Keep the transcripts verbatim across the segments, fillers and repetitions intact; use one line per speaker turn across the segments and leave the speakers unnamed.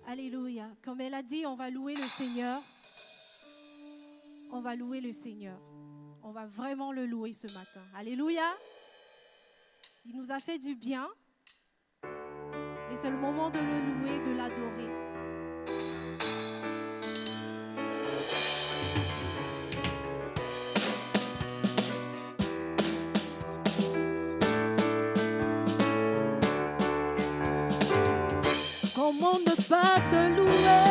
Alléluia. Comme elle a dit, on va louer le Seigneur. On va louer le Seigneur. On va vraiment le louer ce matin. Alléluia. Il nous a fait du bien. Et c'est le moment de le louer, de l'adorer. Comment ne pas te louer?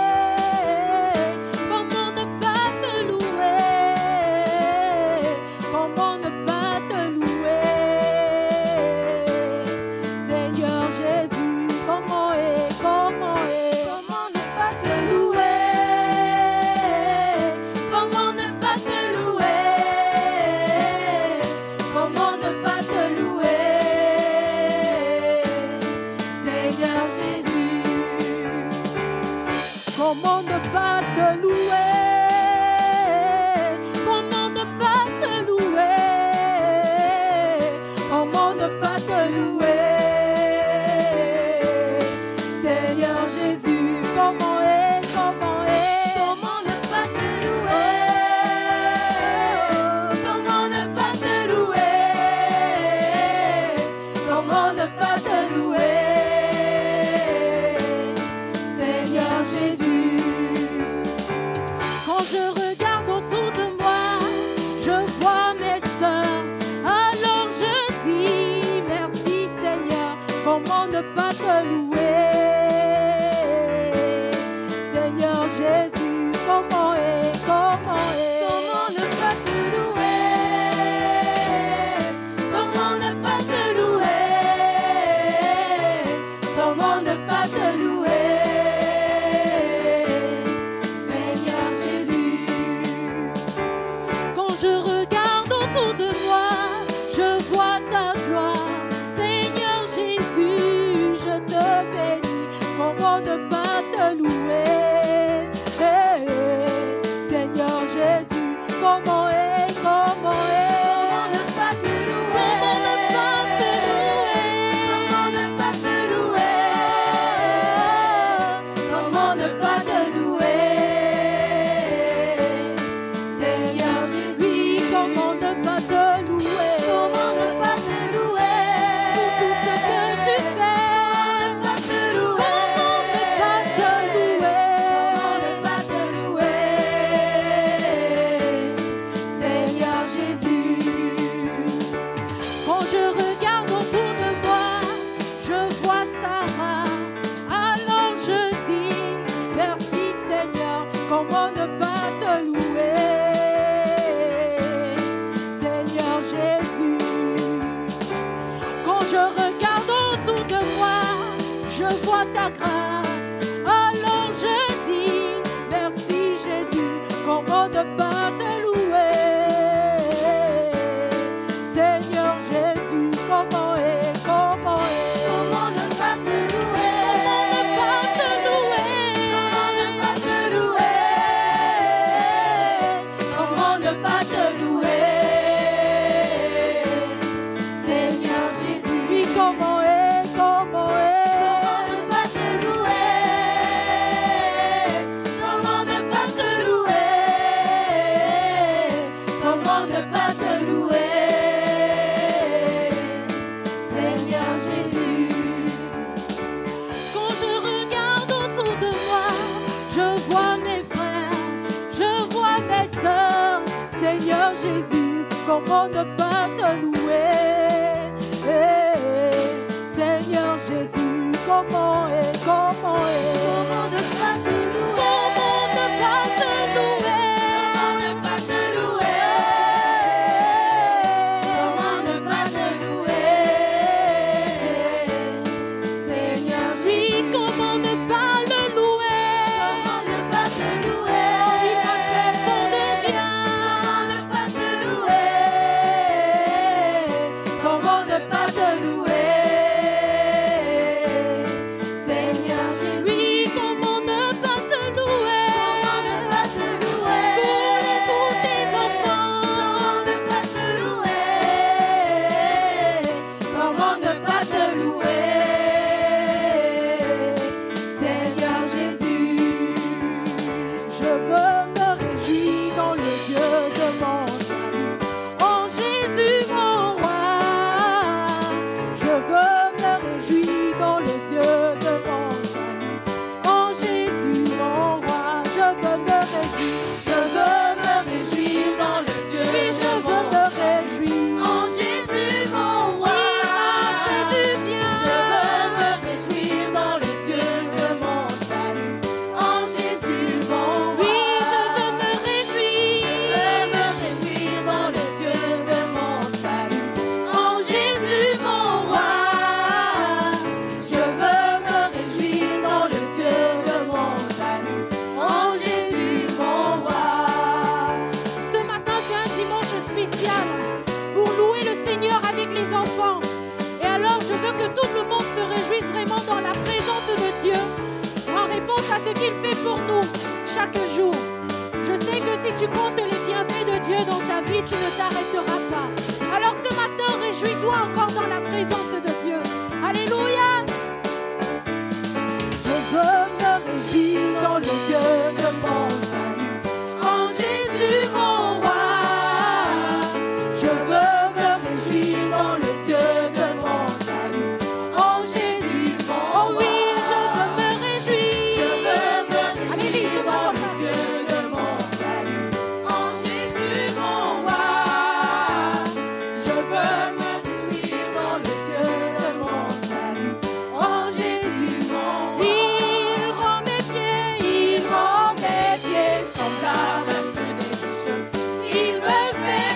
Comment ne pas te louer? Comment ne pas te louer? Seigneur Jésus, comment est, comment est? Comment ne pas te louer? Comment ne pas te louer? Comment ne pas te louer? Seigneur Jésus. Comment ne pas te louer? Comment ne pas te louer? Comment ne pas te louer? Seigneur Jésus, comment est, comment est? Comment ne pas te louer? Comment ne pas te louer? Comment ne pas te louer? Seigneur Jésus. Quand je regarde autour de moi, je vois mes sœurs, alors je dis merci Seigneur, comment ne pas te louer? Seigneur Jésus, comment est, comment est? Comment ne pas te louer? Comment ne pas te louer? Comment ne pas te louer? Seigneur Jésus. Quand je regarde autour de moi, je vois ta gloire. Seigneur Jésus, je te bénis. Comment ne pas te louer? Eh, eh. Seigneur Jésus, comment est, comment est? Comment ne pas te louer? Comment ne pas te louer? Comment ne pas te louer? Seigneur Jésus, comment ne pas te louer? Comment ne pas te louer? Pour tout ce que tu fais. Comment ne pas te louer? Comment ne pas te louer? Seigneur Jésus. Quand je regarde autour de moi, je vois Sarah, alors je dis merci Seigneur, comment ne pas te louer? Seigneur Jésus. Quand je regarde autour de moi, je vois ta grâce, alors je dis merci Jésus, comment ne pas te louer? Seigneur Jésus, comment est, comment est? Comment ne pas te louer? Comment ne pas te louer? Comment ne pas te louer? Seigneur Jésus, oui, comment est, comment est? Comment ne pas te louer? Comment ne pas te louer? Comment ne pas te louer? Seigneur Jésus. Quand je regarde autour de moi, je vois mes frères, je vois mes sœurs. Seigneur Jésus, comment ne pas te louer? Eh, eh. Seigneur Jésus, comment est, comment est? Comment ne pas te louer? Comment ne pas te louer? Comment ne pas te louer? Comment ne pas te louer? Seigneur Jésus, comment ne pas le louer? Comment ne pas te louer? Il m'a fait tant de bien. Comment ne pas te louer? Comment ne pas te louer? ce qu'il fait pour nous chaque jour. Je sais que si tu comptes les bienfaits de Dieu dans ta vie, tu ne t'arrêteras pas. Alors ce matin, réjouis-toi encore dans la présence de Dieu. Alléluia. Je veux me réjouir dans le Dieu de mon salut, en Jésus mon roi. Je veux me réjouir dans le Dieu de mon salut, en Jésus mon roi. Oh oui, je veux me réjouir. Je veux me réjouir dans le Dieu de mon salut, en Jésus mon roi. Je veux me réjouir dans le Dieu de mon salut, en Jésus mon roi. Il rend mes pieds, il rend mes pieds semblables à ceux des riches. Il me fait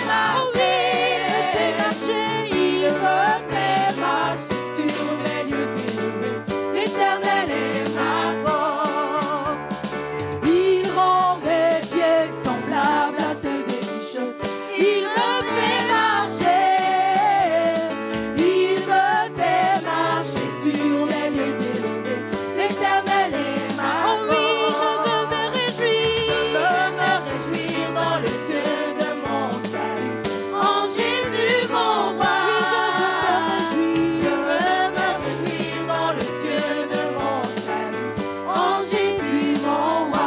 marcher, il me fait marcher sur les lieux élevés. L'Éternel est ma force. Il rend mes pieds semblables à ceux des riches. Il me fait marcher, il me fait marcher sur les lieux élevés. L'Éternel est ma force. Oh oui, je veux me réjouir. Je veux me réjouir dans le Dieu de mon salut, en Jésus mon roi. Je veux me réjouir dans le Dieu de mon salut, en Jésus mon roi.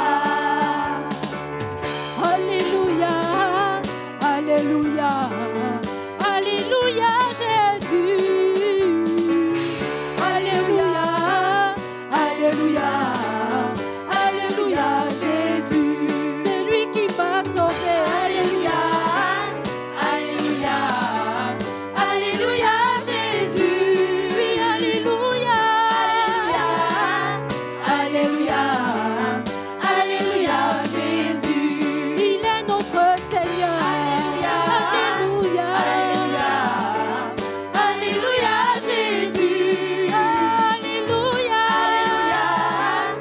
Alléluia, Alléluia, Alléluia Jésus. Alléluia, Alléluia, Alléluia Jésus. C'est lui qui m'a sauvé. Alléluia, Alléluia, Alléluia Jésus. Oui, Alléluia, Alléluia, Alléluia Jésus. Il est notre Seigneur. Alléluia, Alléluia, Alléluia Jésus. Alléluia,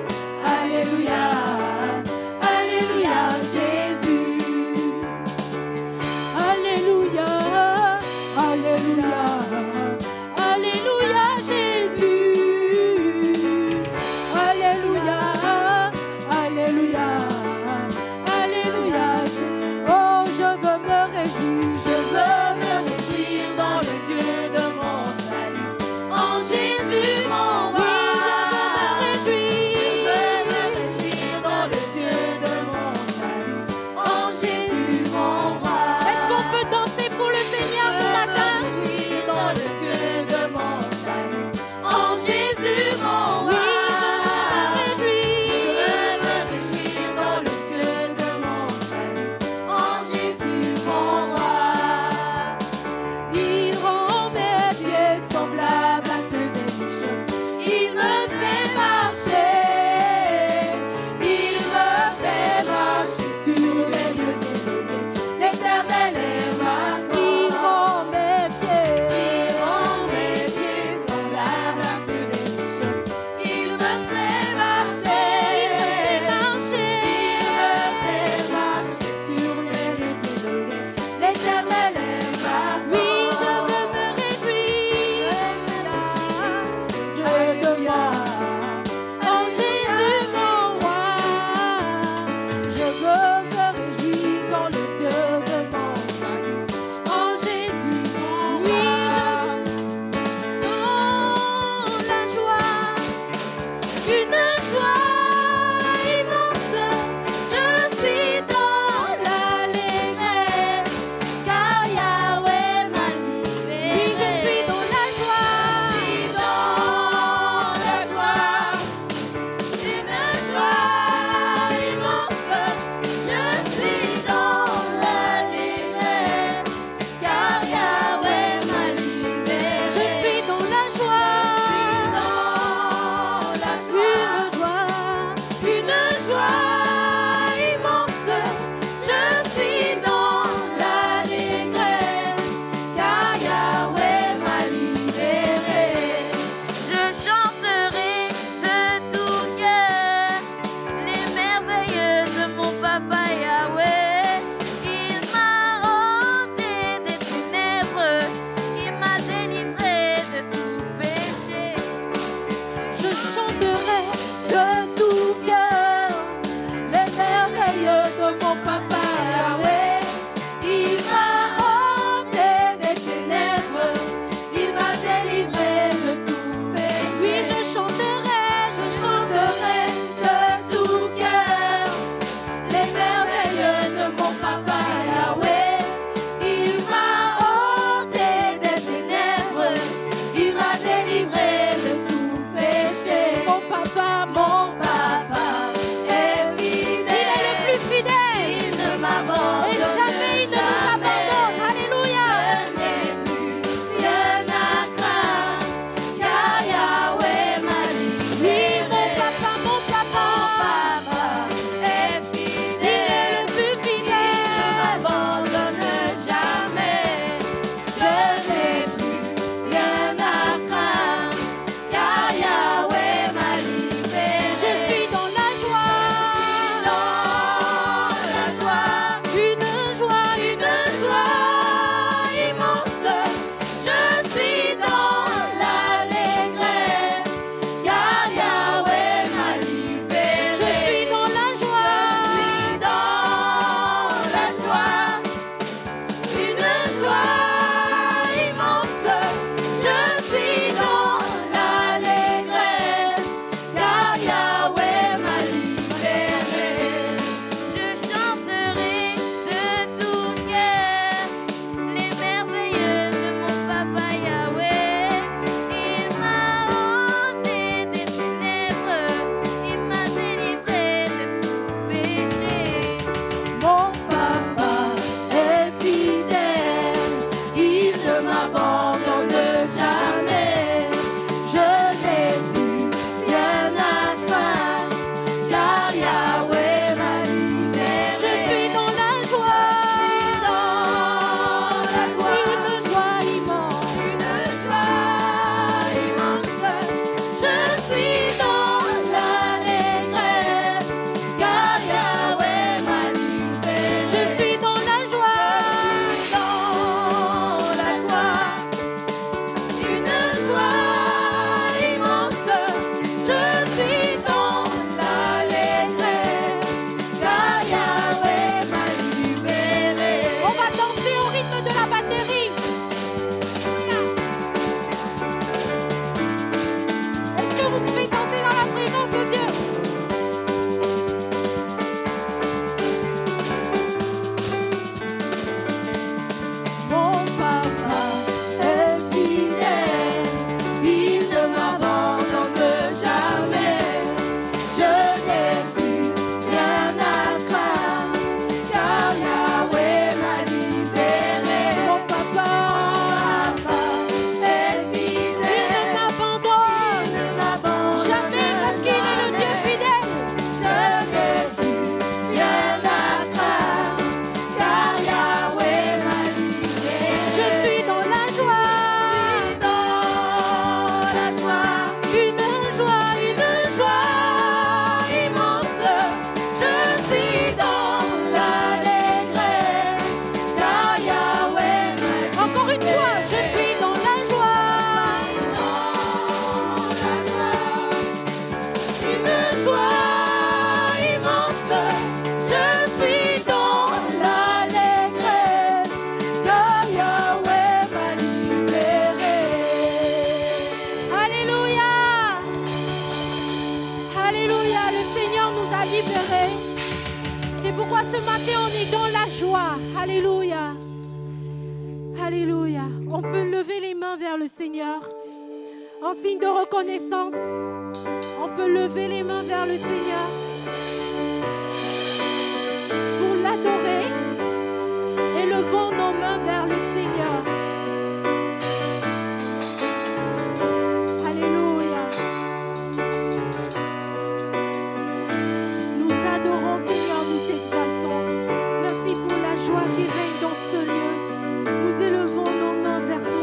Alléluia, le Seigneur nous a libérés. C'est pourquoi ce matin on est dans la joie. Alléluia. Alléluia. On peut lever les mains vers le Seigneur en signe de reconnaissance. On peut lever les mains vers le Seigneur pour l'adorer. Élevons nos mains vers le Seigneur. Alléluia. Nous t'adorons, Seigneur, nous t'exaltons. Merci pour la joie qui règne dans ce lieu. Nous élevons nos mains vers toi.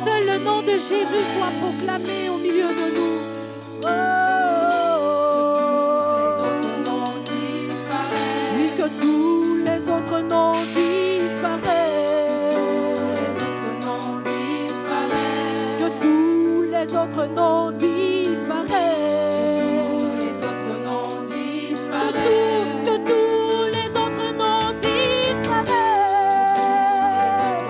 seul le nom de Jésus soit proclamé au milieu de nous. Oh, oui, que tous les autres noms disparaissent. Que tous les autres noms disparaissent. Que tous les autres noms disparaissent.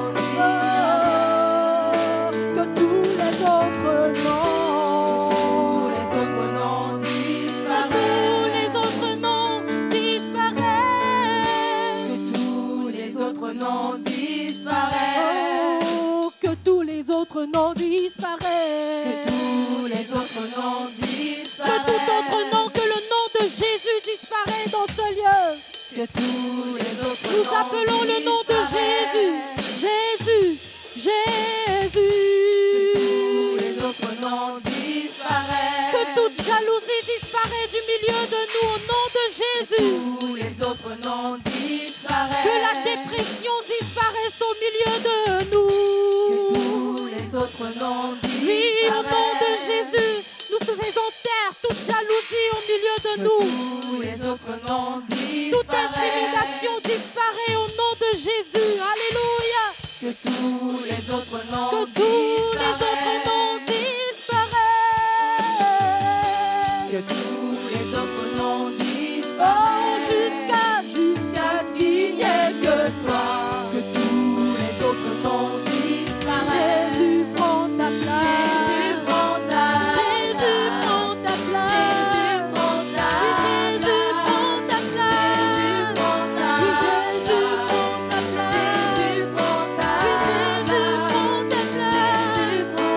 Que tous les autres noms, les autres noms disparaissent. Que tous les autres noms disparaissent. Que tous les autres noms disparaissent. Oh, que tous les autres noms disparaissent. Que tous les autres noms disparaissent. Que tout autre nom que le nom de Jésus disparaît dans ce lieu. Que tous les autres Nous noms appelons le nom de Jésus. Jésus, Jésus. Que tous les autres noms disparaissent. Que toute jalousie disparaît du milieu de nous au nom de Jésus. Que tous les autres noms disparaissent. Que la dépression disparaisse au milieu de nous. Que tous les autres noms disparaissent. Oui, au nom de Jésus, nous faisons taire toute jalousie au milieu de nous. Tous les autres noms disparaissent. Toute intimidation disparaît au nom de Jésus. Alléluia. Que tous les autres noms Que tous les autres noms disparaissent. Que tous les autres noms disparaissent. Oh, jusqu'à, jusqu'à ce qu'il n'y ait que toi. Que tous les autres noms disparaissent. Jésus prend ta place. Jésus prend ta place. Jésus prend ta place. Jésus prend ta place. Jésus prend ta place. Jésus prend ta place. Jésus prend ta place. Jésus prend ta place. Jésus prend ta place. Jésus prend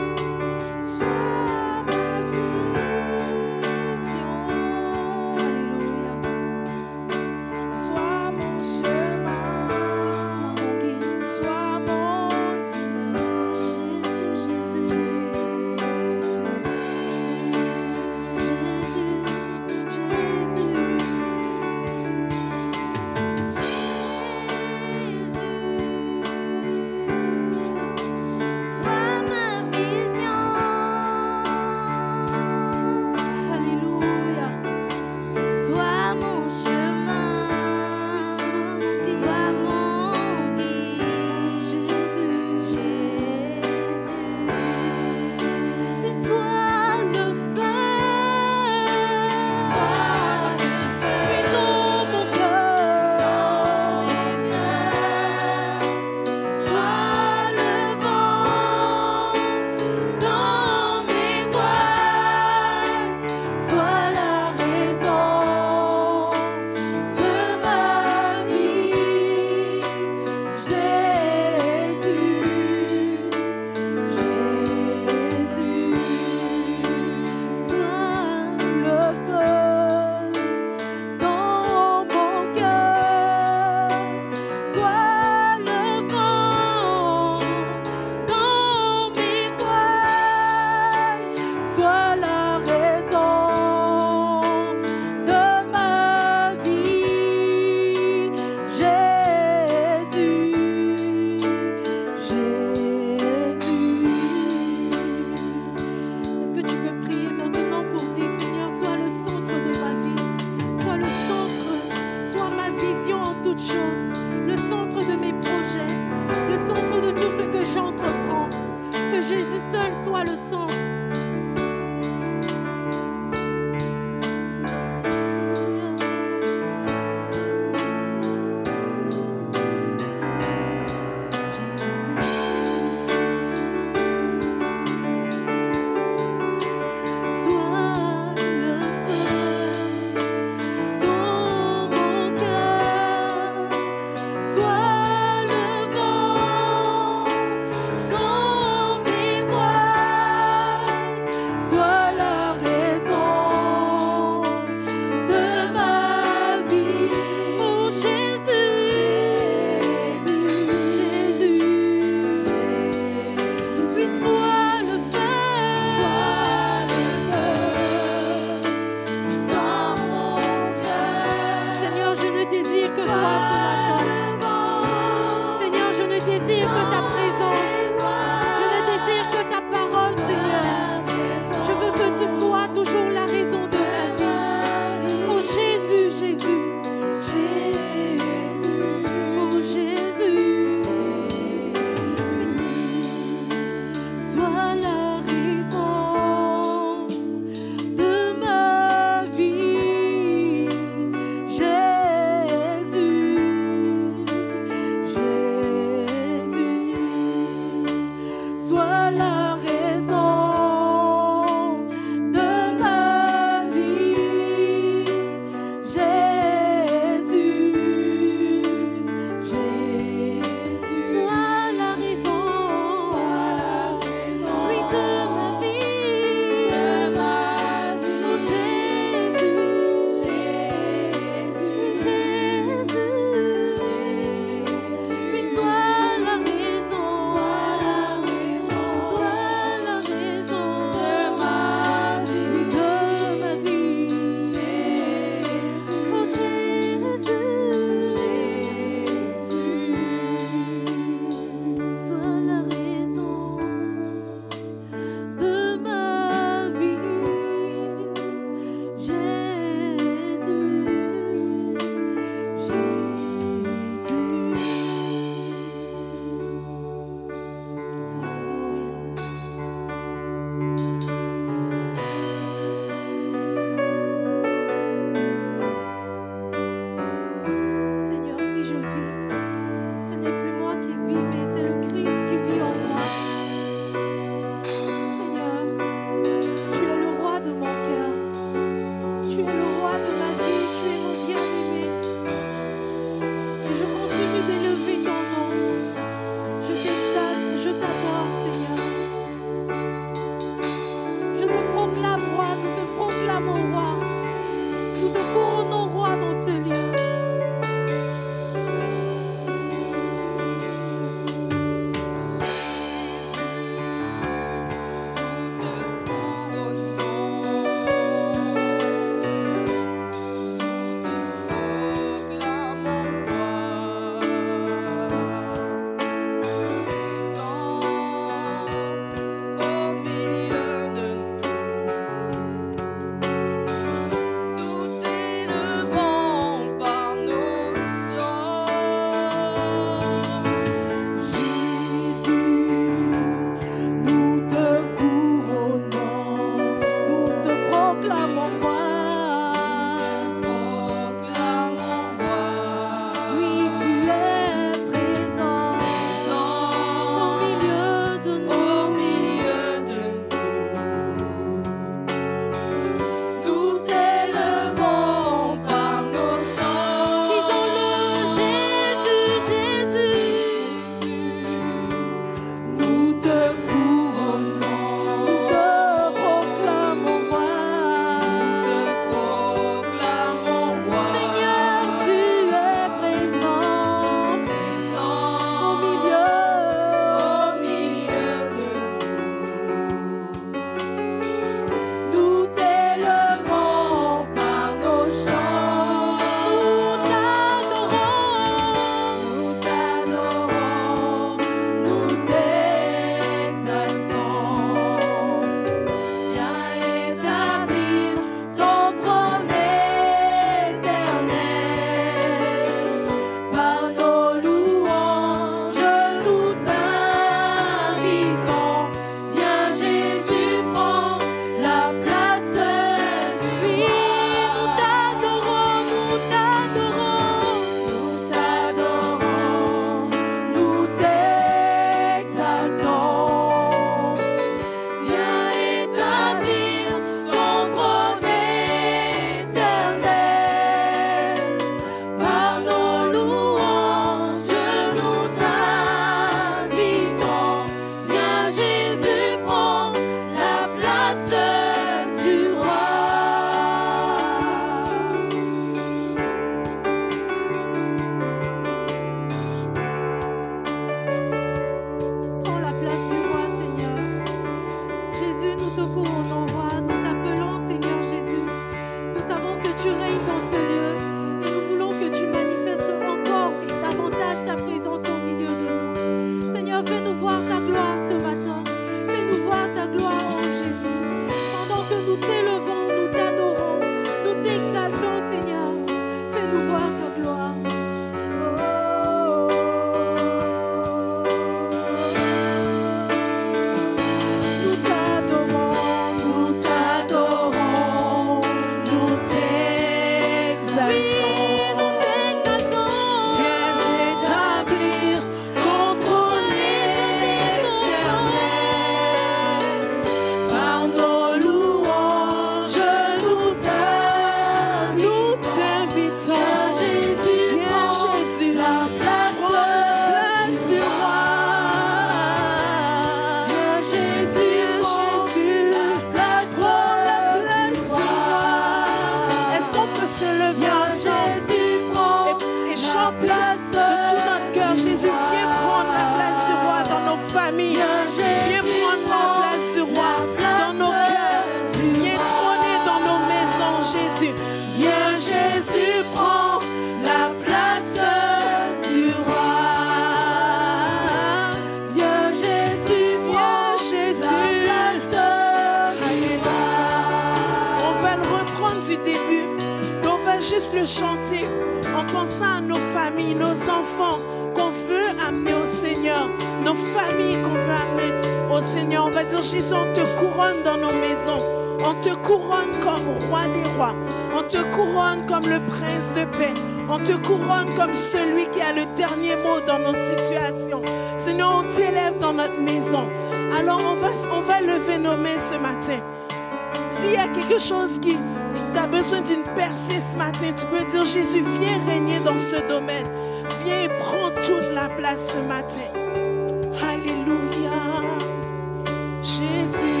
le chanter en pensant à nos familles, nos enfants qu'on veut amener au Seigneur, nos familles qu'on veut amener au Seigneur. On va dire, Jésus, on te couronne dans nos maisons. On te couronne comme roi des rois. On te couronne comme le prince de paix. On te couronne comme celui qui a le dernier mot dans nos situations. Seigneur, on t'élève dans notre maison. Alors on va, on va lever nos mains ce matin. S'il y a quelque chose qui tu as besoin d'une percée ce matin, tu peux dire, Jésus, viens régner dans ce domaine. Viens et prends toute la place ce matin. Alléluia. Jésus.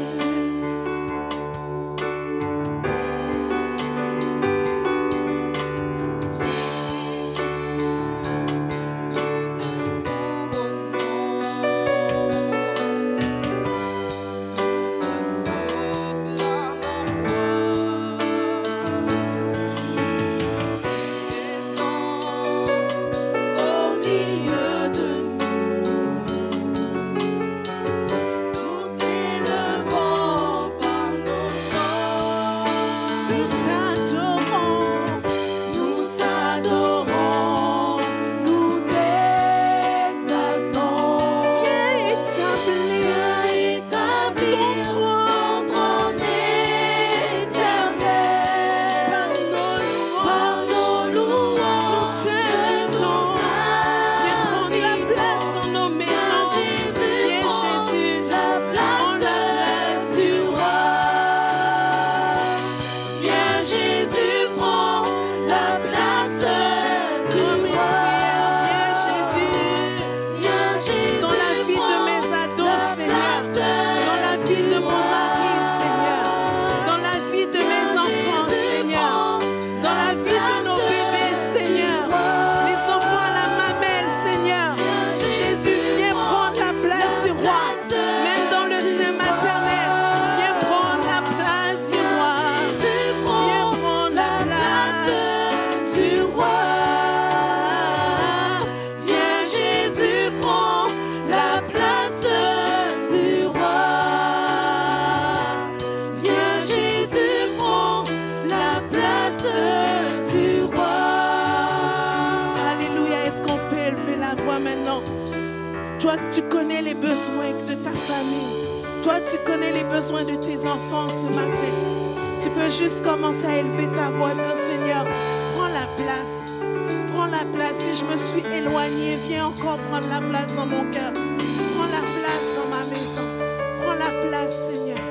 Toi, tu connais les besoins de ta famille. Toi, tu connais les besoins de tes enfants ce matin. Tu peux juste commencer à élever ta voix, dire, Seigneur, prends la place. Prends la place. Si je me suis éloignée, viens encore prendre la place dans mon cœur. Prends la place dans ma maison. Prends la place, Seigneur.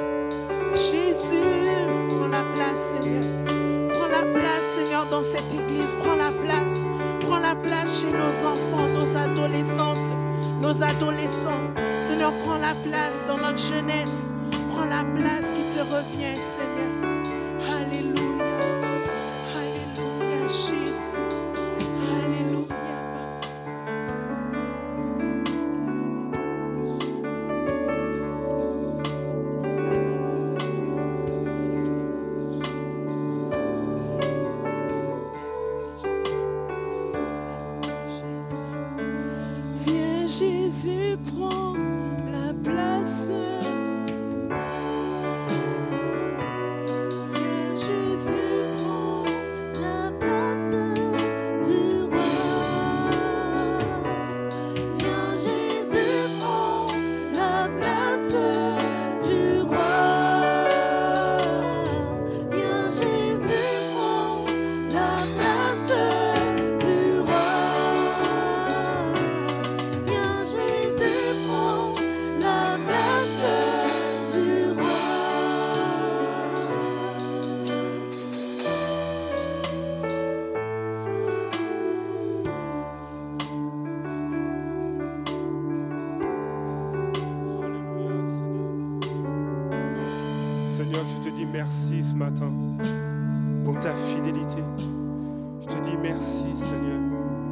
Jésus, prends la place, Seigneur. Prends la place, Seigneur, dans cette église. Prends la place. Prends la place chez nos enfants, nos adolescentes, nos adolescents. Seigneur, prends la place dans notre jeunesse. Prends la place qui te revient, Seigneur. Alléluia. Alléluia, Jésus. Alléluia. Viens, Jésus, prends la place. Viens, Jésus, prends
La place du roi. Viens, Jésus, prends la place du roi. Viens, Jésus, prends la place du roi. Viens, Jésus, prends la place du roi.
Alléluia, Seigneur. Seigneur, je te dis merci ce matin pour ta fidélité. Je te dis merci, Seigneur.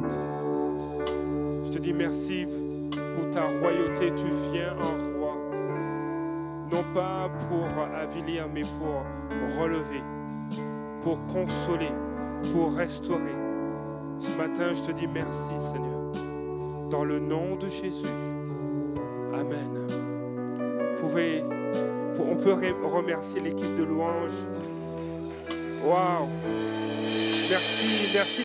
Je te dis merci pour ta royauté. Tu viens en roi. Non pas pour avilir, mais pour relever, pour consoler, pour restaurer. Ce matin, je te dis merci, Seigneur. Dans le nom de Jésus. Amen. Vous pouvez, on peut remercier l'équipe de louange. Waouh! Merci, merci